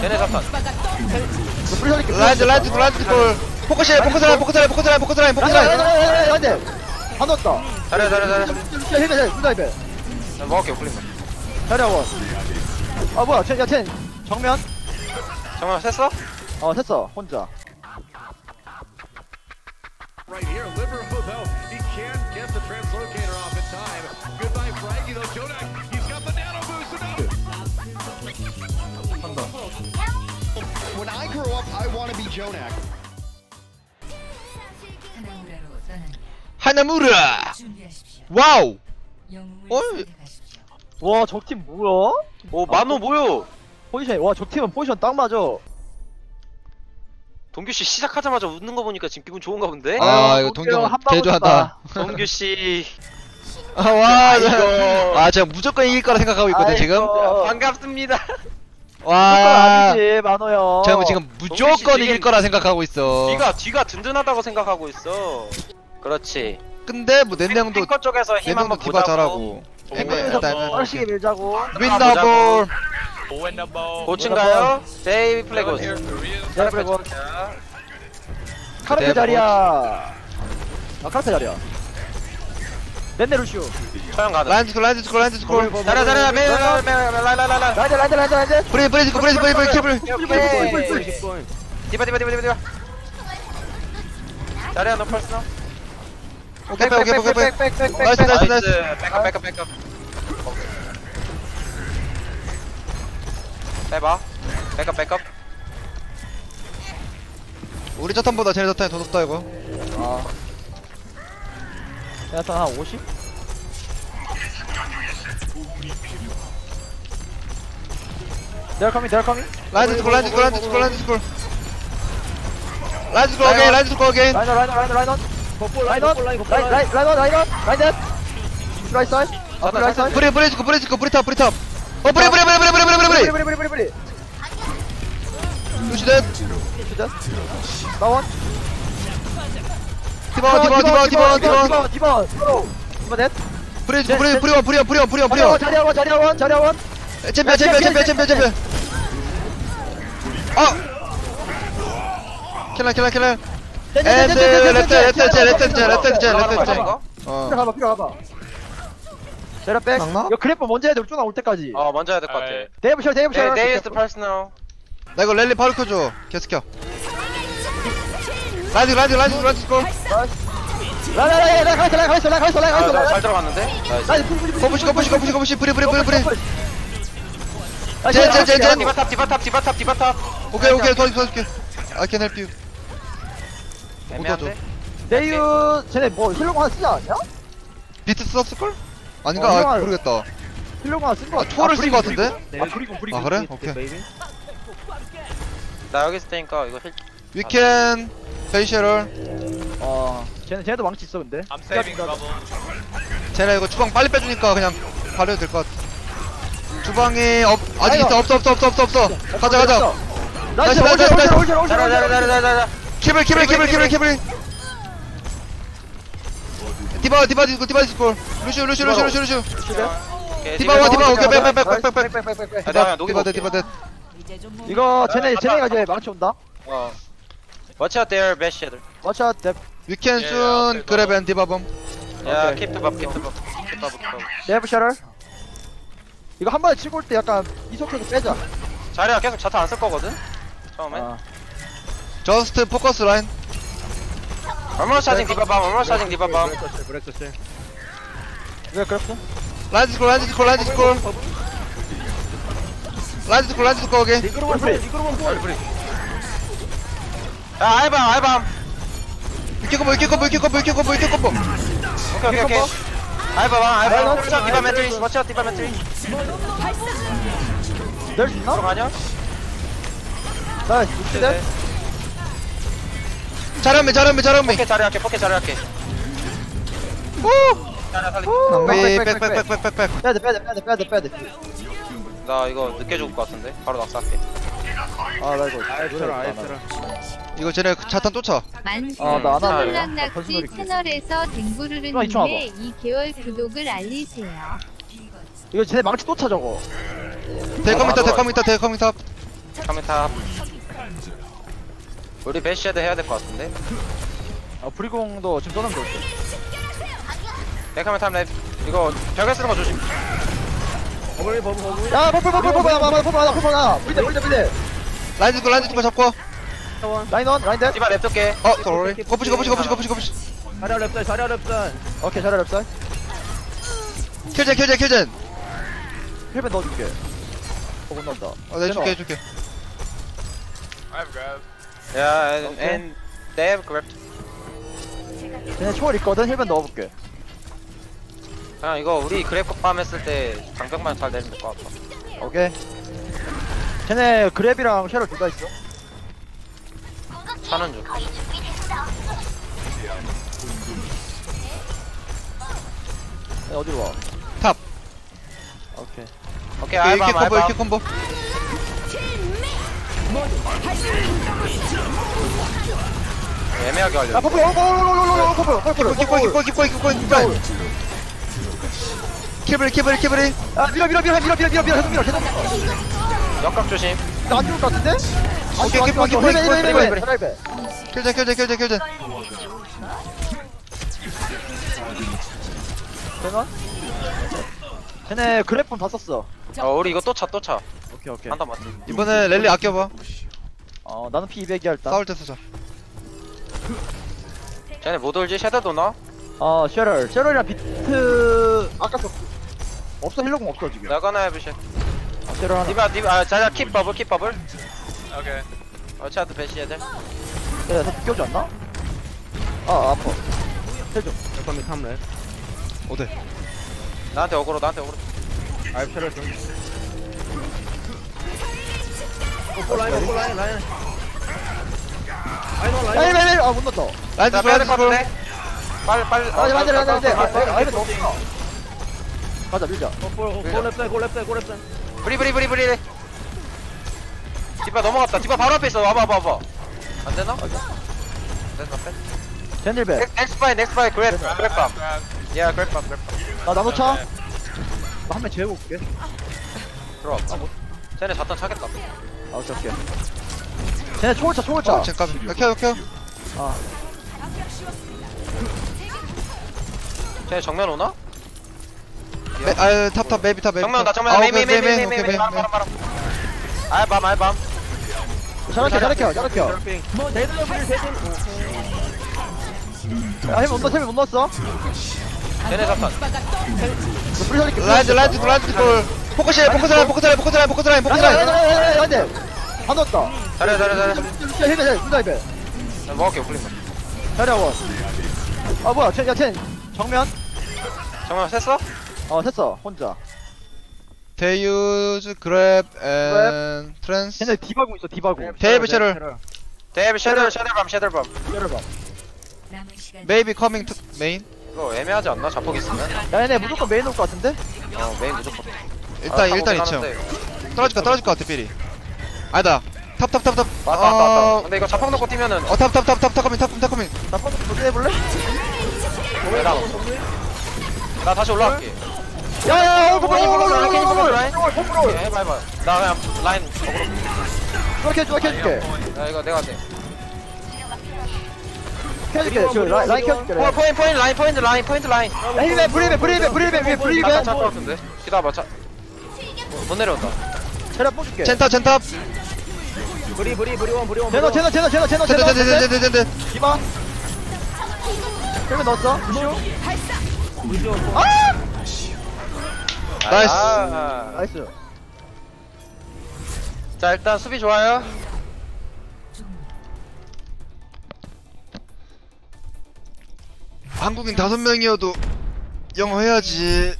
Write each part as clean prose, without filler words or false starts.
얘네 잡다. 라이즈 골. 포커스 라인. 안돼. 안 넣었다. 잘해. 힐베 힐베. 나 먹을게 풀리면. 자리하고. 아 뭐야 쟤 정면. 정말 셌어? 됐어 혼자. Right here, Liverpool though, he can't get the translocator off in time. Goodbye, Frankie though. Jonak, he's got the nano boost enough. When I grow up, I want to be Jonak. 하나무라. 와우. 와 저 팀 뭐야? 오 만호 뭐요? 포지션 와저 팀은 포지션 딱 맞아. 동규씨 시작하자마자 웃는 거 보니까 지금 기분 좋은가 본데? 이거 동경 개좋아한다. 동규씨 와, 제가 무조건 이길 거라 생각하고 있거든 지금. 반갑습니다. 와, 아니지 만호 형. 제가 지금 무조건 이길 거라 생각하고 있어. 뒤가 든든하다고 생각하고 있어. 그렇지. 근데 뭐 낸내형도 탱커 쪽에서 힘 한번 디바 보자고. 잘하고. 빠르게 밀자고. 윈더볼. 고친가요? 제이 플래고스. 제이 플래고스. 카르페 자리야. 카르페 자리야. 넷네 루시오. 서양 가드. 라인드 스콜. 자라 라라. 라이즈. 브레이크 킬블. 디바. 자리야 너 펄스. 오케이. 나이스. 백업. 해봐. 백업. 우리 자탄보다 쟤네 자탄이 더 높다 이거. 약간 한 50? They're coming. 라인드 스콜. 라인드 스콜 어게인. Line on. Right side. Right side. 브레이탑. 브레이. 루시댓. 나원. 디바 넷. 브레이브. 자리아원. 챔피언. 킬러. 엔드 레트. 필요 가봐. 제라백. 이거 크래퍼 먼저 해야 돼. 쭉 나올 때까지. 먼저 해야 될 것 같아. 데이브 셔. 데이스 퍼스널. 나 이거 랠리 파울 켜줘. 계속켜. 라이즈 스콜. 잘 들어갔는데? 거푸시 브리. 디바탑. 오케이 도와줄게. I can help you. 애매한데? 데이유 쟤네 뭐 힐러공 하나 쓰지 않았냐? 비트 썼을걸? 아닌가? 모르겠다. 힐러공 하나 쓴거 같아. 투어를 쓴 거 같은데? 브리공. 그래? 오케이. 나 여기 있을 테니까 이거 We can 페이셜을. 쟤네도 망치 있어 근데. 쟤네 이거 주방 빨리 빼주니까 그냥 가려도 될 것 같아. 주방이 아직 있어. 없어. 가자. 나이스. 자라. 키블. 디바 디스콜. 루슈. 디바와 오케이 백. 디바. 이거 쟤네가 이제 망치 온다. Watch out there, best shader. Watch out that. We can soon grab and 디바 bomb. 야, keep the bomb. Never shutter. 이거 한 번에 치고 올 때 약간 이속해서 빼자. 자리야 계속 자탄 안 쓸 거거든? 처음에. Just focus line. 얼마나 차징 디바밤. 왜 그랬어? 라이즈 스콜. 오케이. 야, 알밤. 이렇게 콤보. 오케이. 알밤. watch out 디바 매트리. 낼 수 있나? 들어가냐? 나이스. 네. 잘하면. 포켓 자리할게. 오. 자리야 살리. 백. 빼야 돼. 나 이거 늦게 죽을 것 같은데? 바로 낙사할게. 나 이거. 이거 쟤네 자탄 쫓아. 나 안 하네. 홀랑낙지 채널에서 댕구르르님의 2개월 구독을 알리세요. 이거 쟤네 망치 또 차 저거. 데커밍 탑. 카메타. 우리 배시헤드 해야 될 것 같은데. 브리공도 지금 떠나면 돼. 백카메 탑랩. 이거 벽에 쓰는 거 조심. 야 버프 하나 불대 라인 듣고 잡고. 라인 라인 대 디바 랩둘게. sorry. 거푸시. 자리야 랩살 오케이 자리야 랩살 킬젠. 힐벤 넣어줄게 못 넣었다 내가 해줄게. 야, and they have grabbed. 쟤네 초월 있거든 힐벤 넣어볼게 그냥 이거 우리 그래프 팜 했을 때 장벽만 잘 내면 될 것 같아. 오케이 쟤네 그랩이랑 쉐럴 둘 다 있어 차는 중. 쟤네 어디로 와 탑. 오케이 오케이, 알밤. 이렇게 콤보. 애매하게 하려. 야 버프 버프 키브리. 야 밀어 계속 역각 조심. 나안 죽을 것 같은데? 오케이, 힐벤 킬젠. 되나? 쟤네 그래폰 다 썼어 우리 이거 또 차. 오케이 한단 맞지. 이번에 랠리 아껴봐. 나는 P200이야 일단 싸울 때 쓰자. 쟤네 못 올지? 섀도우 도나? 쉐럴이랑 비트 아까 썼어 없어 힐러공 없어 지금 나가나 해보시. 쉐럴 하나 디바, 자자, 킵 버블. 오케이. 어차피 배시헤드. 야, 다 끼워지 않나? 아파 해줘 어디? 나한테 어그로. 쉐럴 좀 라인 못 넣었다 라인 자, 듣고. 빼야 될 것 같은데? 빨리. 안돼 가자 밀자 브리. 디바 넘어갔다. 디바 바로 앞에 있어. 와봐. 안 되나? 됐어, 뺐. 젠딜백 넥스파이, 그랩밤. 야, 그랩밤. 나 나노차 나 한 명 재우고 올게 들어와. 쟤네 자탄 차겠다. 오케이 쟤네 초월차 잠깐. 켜. 쟤네 정면 오나? 탑 맵이. 정면 온다. 메인. 알밤. 잘할게 야 힐 못 넣었어 쟤네 자탄. 불 살릴게 라인 듣고. 포커스 라인. 안돼 안 넣었다 잘해. 힐벤 먹을게, 풀리면. 자리야 뭐야 쟤 정면 정면 셌어? 됐어 혼자 They use grab and trans. 쟤네 디바공 있어 디바공 데이브 쉐럴. 데이브 섀도우밤. 쉐럴봐 Maybe coming to main. 이거 애매하지 않나? 자폭 있으면? 야 얘네 무조건 메인 올 것 같은데? 메인 무조건. 일단 타고 2층. 가는데. 떨어질 것 같아 필이. 아니다. 탑. 맞다. 근데 이거 자폭 넣고 뛰면은. 탑 커밍. 나 펀드 도전해볼래? 나 다시 올라갈게. 야야야 해봐. 나 그냥 라인 어그로. 켜줄게 야, 이거 내가 돼. 켜줄게 라인 켜줄게 포인트 라인. 야 힐맨 브리맨 위에 브리맨 차것 같은데? 기다려봐, 차. 못 내려온다. 제라 뽑줄게 젠탑. 제너 젠. 디바 힐맨 넣었어 나이스. 나이스 자, 일단 수비 좋아요. 한국인 5명이어도 영어 해야지.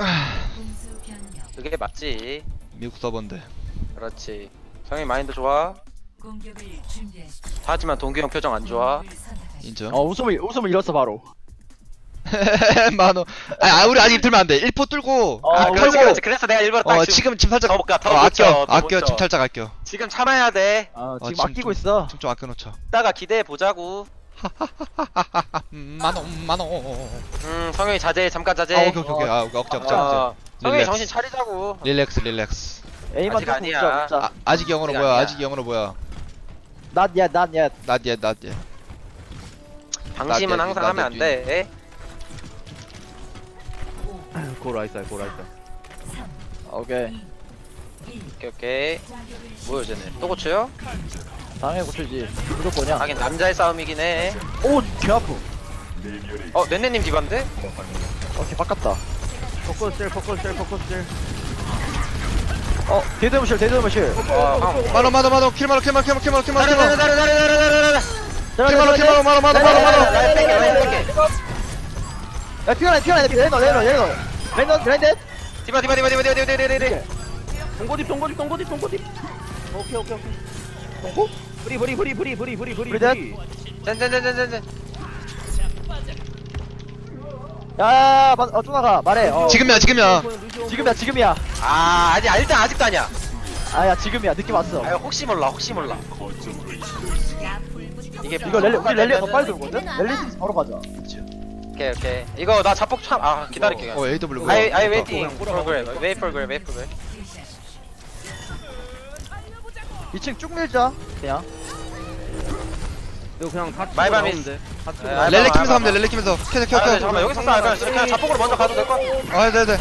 그게 맞지. 미국 서버인데. 그렇지. 성희 마인드 좋아. 하지만 동규 형 표정 안 좋아. 인정. 웃음을 잃었어 바로 만원. 우리 아직 들면 안 돼. 1포 뚫고. 그렇지. 그래서 내가 일부러 딱 지금 살짝. 더 볼까? 더 묻혀, 더 아껴. 묻혀. 지금 살짝 아껴. 지금 참아야 돼. 지금 지금 아끼고 있어 좀 아껴 놓자. 이따가 기대해 보자고. 만원. 성현이 자제, 잠깐 자제. 오케이. 억제. 성현이 릴렉스. 정신 차리자고. 릴렉스. 에이만 아직 뚫고 아니야. 붙자. 아직 영어로 아직 뭐야? 아니야. 아직 영어로 뭐야? Not yet, not yet. Not yet, not yet. 방심은 나도- 항상 나도 하면 안 돼. 고라이스 고라이스. 오케이. 오케이. 뭐야 쟤네? 또 고쳐요? 당연히 고쳐지. 무조건이야. 하긴 남자의 싸움이긴 해. 오, 개 아프. 넷네님 디반데? 오케이, 바꿨다. 포커스 셀 포커스 셀 포커스 셀. 데드무실, 데드무실. 마노 킬마노 킬마노 자르 킬마노 라인 뺄게 라인 뺄게. 야, 피어나, 레이너, 그라인드. 디바 동고집 오케이 오케이 오케이. 동고? 브리. 짠짠짠짠짠. 야, 쪼나가, 말해. 지금이야. 지금이야. 아 아니 일단 아직도 아니야. 야, 지금이야. 느낌 왔어. 아 혹시 몰라. 이게 이거 우리 랠리 더 빨리 돌거든? 랠리 스서 바로 가자. 오케이. 이거 나 자폭 기다릴게. AW. I waiting for grab. Wait for grab. 2층 쭉 밀자. 그냥. 이거 그냥 다 마이바 나오는데. 렐레 키면서 하면 돼. 렐레 키면서. 켜. 잠깐만 여기서 싸. 그냥 자폭으로 먼저 가도 될 것 같아. 네.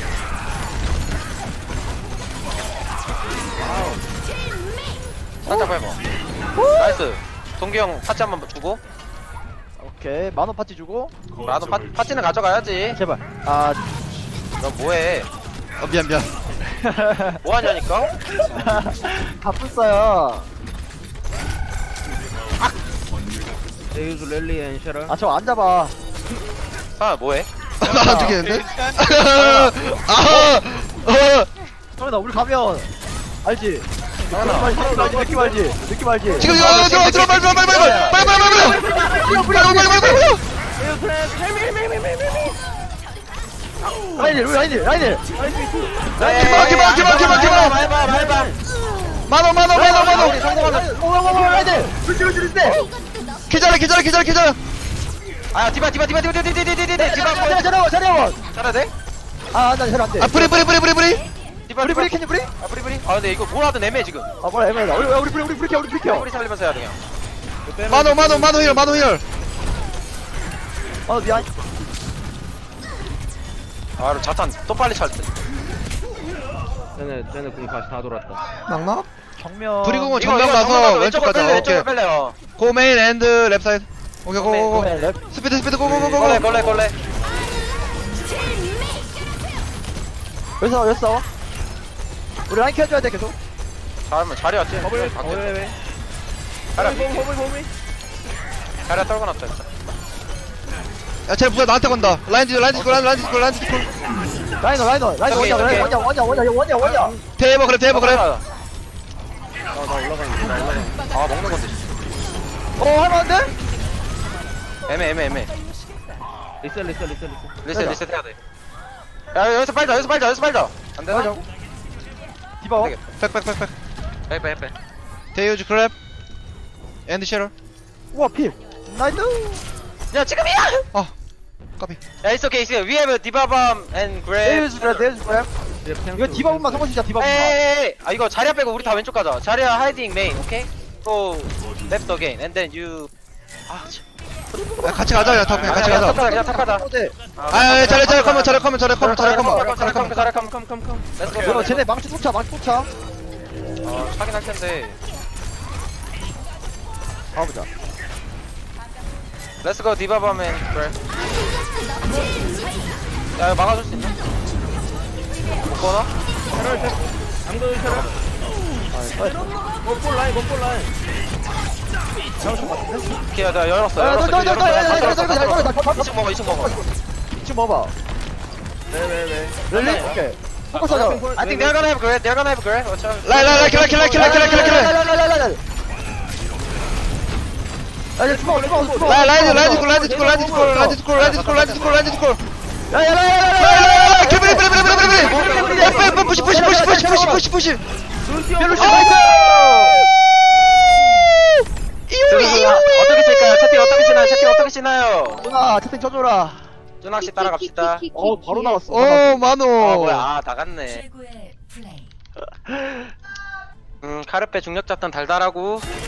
살짝 밟아. 나이스. 동기 형 파츠 한번 주고. 오케이. 만원 파티 주고. 나도 파츠는 가져가야지. 제발. 너 뭐해? 미안. 뭐하냐니까? 바쁘어요. 제이즈 랠리 앤 쉐럴. 저거 안 잡아. 아 뭐해? 나안 죽겠는데? 형아, 나 우리 가면 알지? 느낌 알지? 지금 들어 빨리. 라인일. 말봐. 마노. 우리 성공하면. 라인일. 기다려. 아 디바. 디바. 자리야. 잘해야 돼? 나 자리 안 돼. 브리. 디바. 브리 캔이 브리? 브리. 근데 이거 뭘 하든 애매해 지금. 뭐라 애매하다. 우리 브리 켜. 브리 살리면서 해야 돼 그냥. 마노 힐. 미안. 그럼 자탄 또 빨리 찰 듯. 쟤네 공 다시 다 돌았다. 낙낙. 정면. 브리공은 정면 가서 왼쪽 가자. 오케이. 왼쪽으로 뺄래요. 고 메인 앤드 랩 사이드. 오케이 고. 랩. 스피드 고. 걸레. 여기서 싸워. 우리 라인 켜줘야 돼 계속. 잘하면 자리 왔지. 왜? 자리 떨고 놨다 진짜. 야, 쟤 뭐야 나한테 건다. 라인 디콜. 라이너 원이야. 대버 그래. 나 올라가는 아 먹는 건데. 할만한데? 애매. 리셋. 리셋 해야 돼. 야 여기서 빨자. 안 되나? 디바. 백. 데이오즈 그랩 앤드 쉐럴. 우와 필. 나이스. 야 지금이야. 까비. 야 it's okay. We have a 디바밤 and grab. 데이즈 그래. 이거 디바분만 성공 진짜 디바분만. 에이. 이거 자리야 빼고 우리 다 왼쪽 가자. 자리야 hiding main. 오케이? Go left again and then you. 야, 같이 가자. 야, 다 그냥 같이 가자. 그냥 탑하자. 자리 컴온. Let's go. 이거 쟤네 망치 쫓아. 하긴 할 텐데. 가보자. Let's go 디바밤 and grab. 야 이거 막아줄 수 있나? 못 거나? 안그 쉐럴. 골 라인. 오케이 나 열었어. 2층 먹어. 2층 먹어봐. 왜? 랠리? 오케이. 포커스하자. I think they're gonna have grab. 라이 킬라. 야, 주먹. 라이드 디콜. 야. 브리. 푸시. 어떻게 칠까요? 채팅 어떻게 치나요? 누나, 채팅 쳐줘라. 준학씨 따라갑시다. 바로 나왔어. 오 마노. 뭐야 나갔네. 카르페 중력 잡단 달달하고